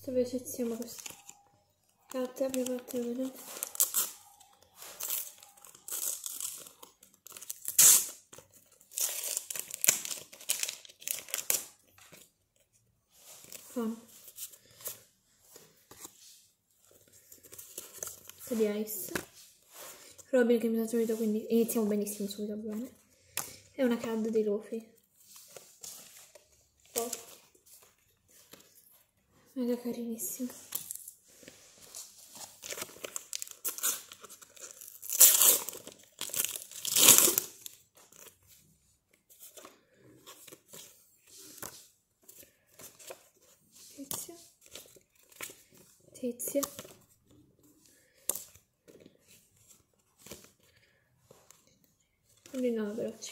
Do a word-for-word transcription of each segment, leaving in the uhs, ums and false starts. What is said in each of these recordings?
Dove seziamo questa carta per farti vedere? Qua. Di Ice, Robin che mi ha subito, quindi iniziamo benissimo subito bene. È una card di Luffy, oh. Mega carinissima. Tizia, Tizia. Quindi no, veloci.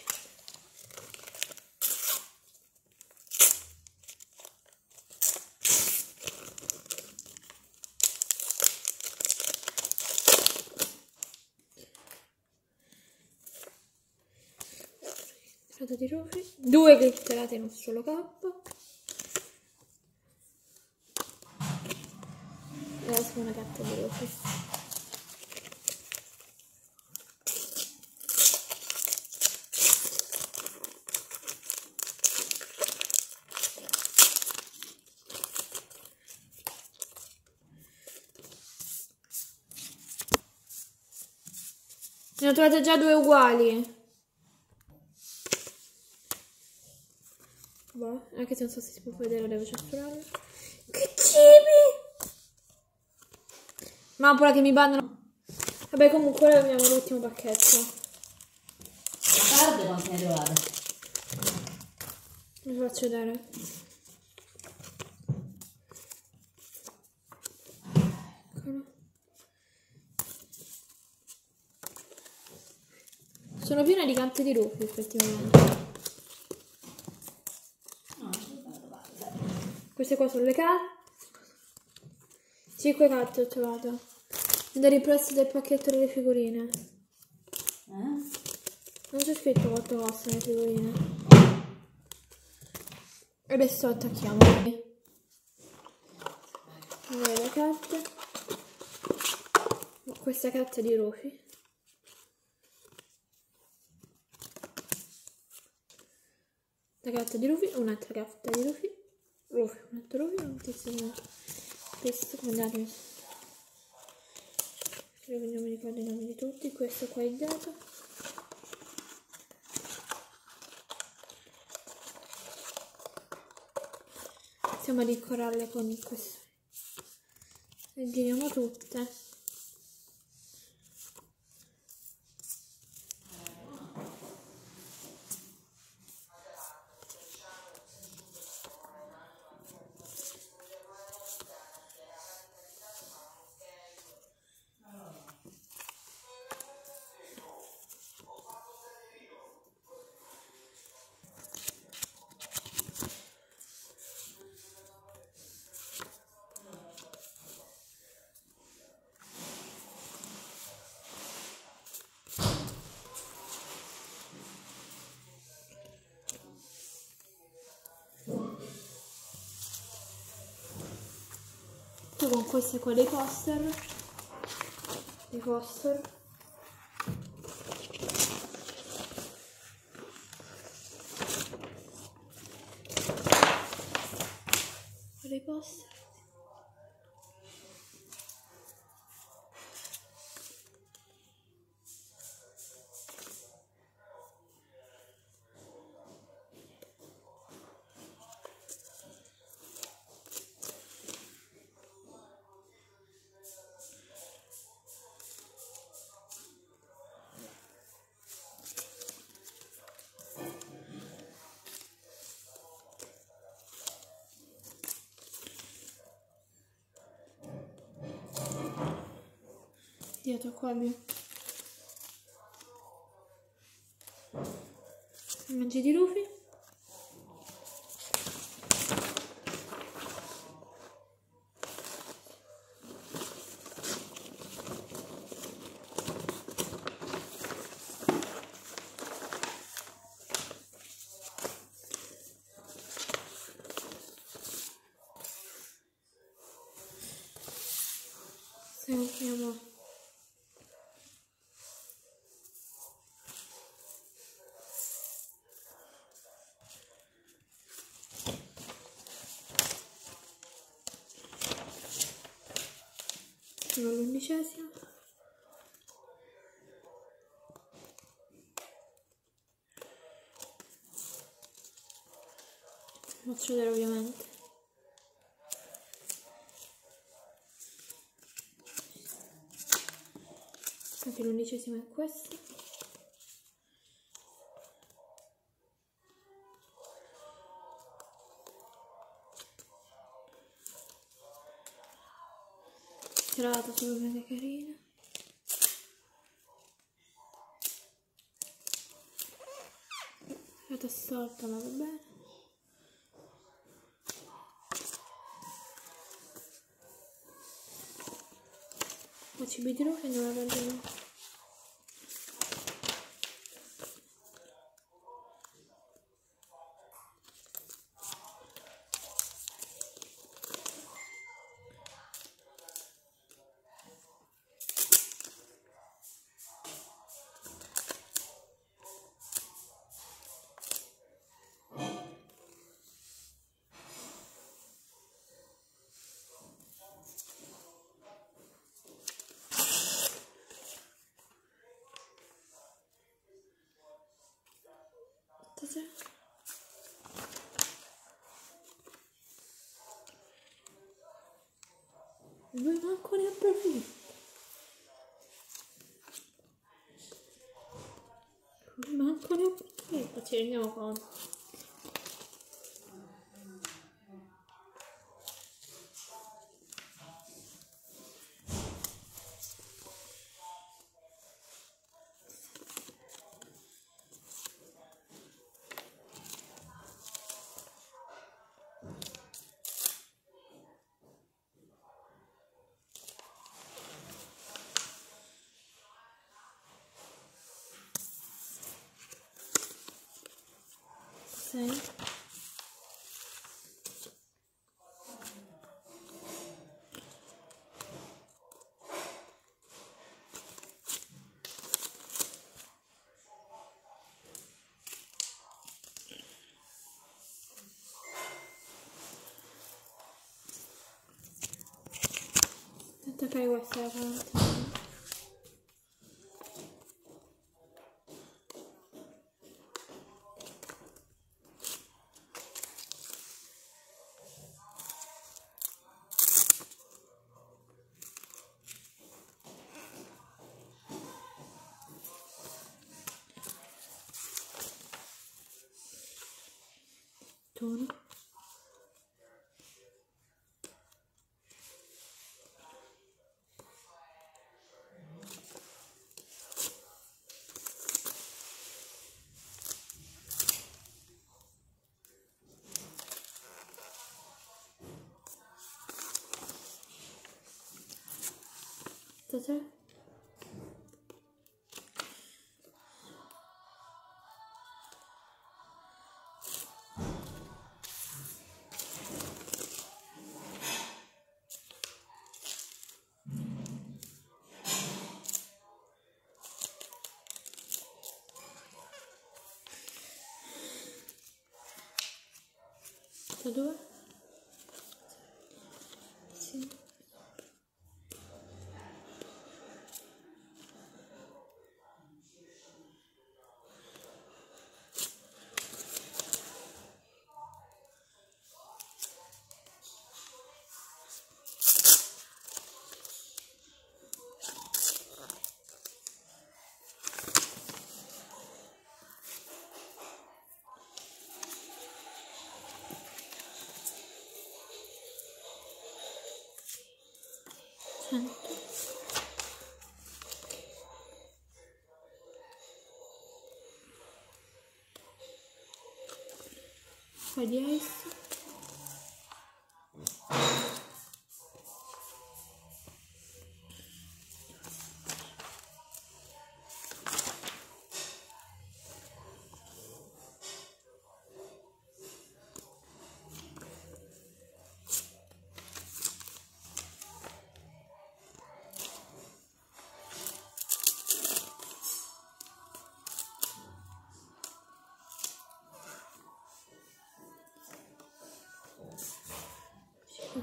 Carta di Luffy, due glitterate in un solo capo. E la seconda carta di Luffy. Ne ho trovate già due uguali. Boh, anche se non so se si può vedere, devo censurarlo. Che cibi! Mamma che mi bannano. Vabbè, comunque ora vediamo l'ultimo pacchetto. La card quante ne trovate? Vi faccio vedere. Eccolo. Sono piene di carte di Luffy, effettivamente. No, guarda. Queste qua sono le carte. cinque carte ho trovato. Andare in prestito del pacchetto delle figurine. Eh? Non c'è scritto quanto costano le figurine. E adesso attacchiamo. Allora, le carte. Questa carta di Luffy. La carta di Luffy, un'altra carta di Luffy. Luffy, un altro Luffy, un tizio. Questo, come andate? Credo che non mi ricordo i nomi di tutti. Questo qua è il dato. Stiamo a decorarle con questo. Le giriamo tutte. Con queste qua dei poster, dei poster, dei poster. Dietro qua abbiamo i mangi di Luffy. Se compriamo sono all'undicesima. Faccio vedere ovviamente. Anche l'undicesima è questa. Tirata solo mega carina. Tirata storta ma va bene. La C B di Rufi non la vedo. Lui manco ne approfitta. Lui manco ne approfitta, ci rendiamo conto. Sei. Aspetta che questa è la quarantina. Tono. Tre. Due. Sì. cento. Poi di ice.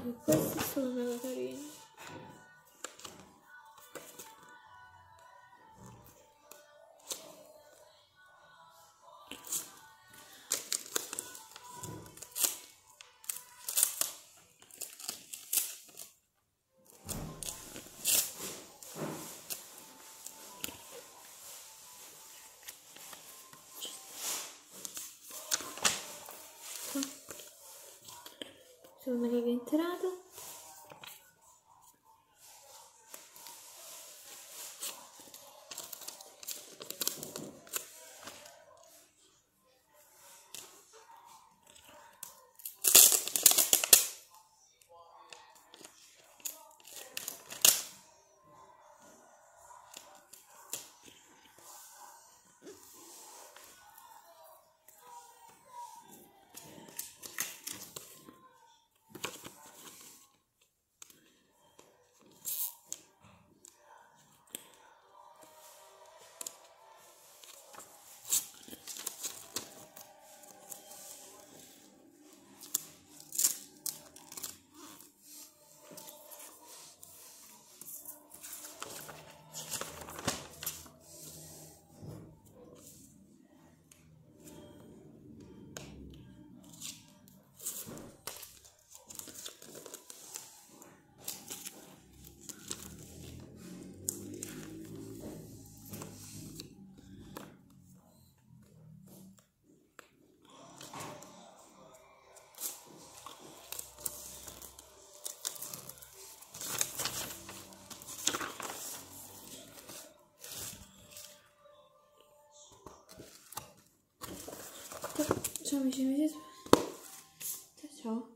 che questi sono mega carini. Sono mega entrato. Ciao amici, amici. Ciao ciao.